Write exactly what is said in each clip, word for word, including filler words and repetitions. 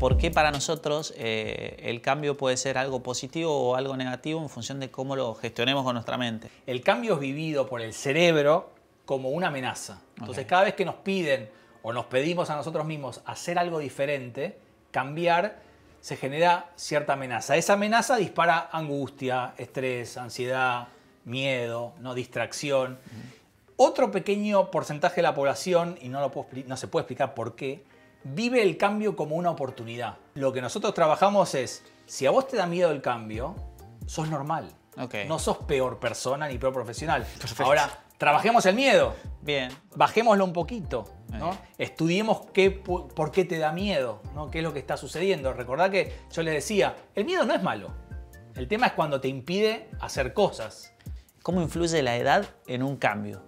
por qué para nosotros eh, el cambio puede ser algo positivo o algo negativo en función de cómo lo gestionemos con nuestra mente. El cambio es vivido por el cerebro como una amenaza. Entonces, okay, cada vez que nos piden o nos pedimos a nosotros mismos hacer algo diferente, cambiar, se genera cierta amenaza. Esa amenaza dispara angustia, estrés, ansiedad, miedo, ¿no? Distracción. Uh-huh. Otro pequeño porcentaje de la población, y no, lo puedo, no se puede explicar por qué, vive el cambio como una oportunidad. Lo que nosotros trabajamos es, si a vos te da miedo el cambio, sos normal. Okay. No sos peor persona ni peor profesional. Perfecto. Ahora, trabajemos el miedo. Bien. Bajémoslo un poquito, ¿no? Estudiemos qué, por qué te da miedo, ¿no? Qué es lo que está sucediendo. Recordá que yo les decía, el miedo no es malo. El tema es cuando te impide hacer cosas. ¿Cómo influye la edad en un cambio?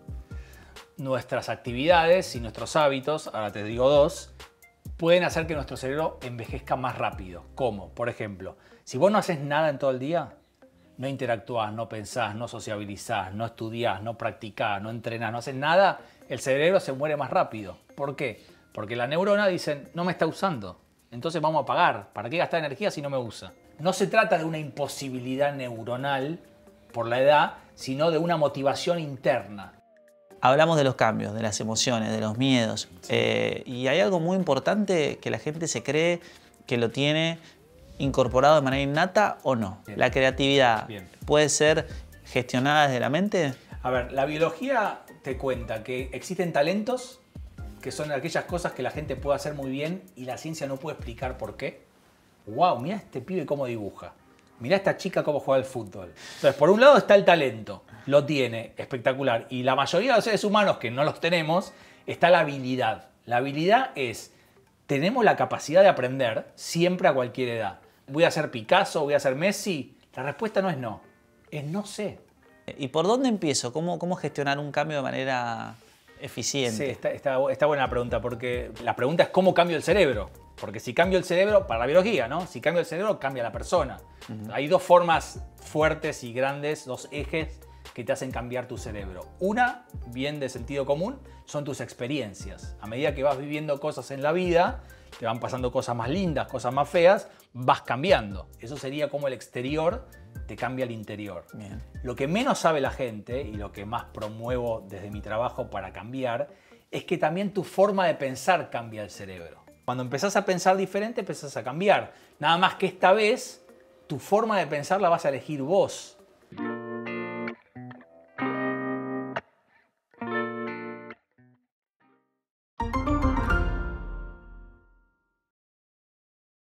Nuestras actividades y nuestros hábitos, ahora te digo dos, pueden hacer que nuestro cerebro envejezca más rápido. ¿Cómo? Por ejemplo, si vos no haces nada en todo el día, no interactuás, no pensás, no sociabilizás, no estudiás, no practicás, no entrenás, no haces nada, el cerebro se muere más rápido. ¿Por qué? Porque las neuronas dicen, no me está usando, entonces vamos a pagar. ¿Para qué gastar energía si no me usa? No se trata de una imposibilidad neuronal por la edad, sino de una motivación interna. Hablamos de los cambios, de las emociones, de los miedos. Sí. Eh, y hay algo muy importante que la gente se cree que lo tiene incorporado de manera innata o no. Bien. La creatividad, Bien. ¿puede ser gestionada desde la mente? A ver, la biología te cuenta que existen talentos que son aquellas cosas que la gente puede hacer muy bien y la ciencia no puede explicar por qué. ¡Wow! Mirá este pibe cómo dibuja. Mirá esta chica cómo juega al fútbol. Entonces, por un lado está el talento. Lo tiene, espectacular. Y la mayoría de los seres humanos que no los tenemos, está la habilidad. La habilidad es, tenemos la capacidad de aprender siempre a cualquier edad. ¿Voy a ser Picasso? ¿Voy a ser Messi? La respuesta no es no. Es no sé. ¿Y por dónde empiezo? ¿Cómo, cómo gestionar un cambio de manera eficiente? Sí, está, está, está buena la pregunta, porque la pregunta es cómo cambio el cerebro. Porque si cambio el cerebro, para la biología, ¿no? Si cambio el cerebro, cambia la persona. Uh-huh. Hay dos formas fuertes y grandes, dos ejes que te hacen cambiar tu cerebro. Una, bien de sentido común, son tus experiencias. A medida que vas viviendo cosas en la vida, te van pasando cosas más lindas, cosas más feas, vas cambiando. Eso sería como el exterior te cambia el interior. Bien. Lo que menos sabe la gente, y lo que más promuevo desde mi trabajo para cambiar, es que también tu forma de pensar cambia el cerebro. Cuando empezás a pensar diferente, empezás a cambiar. Nada más que esta vez, tu forma de pensar la vas a elegir vos.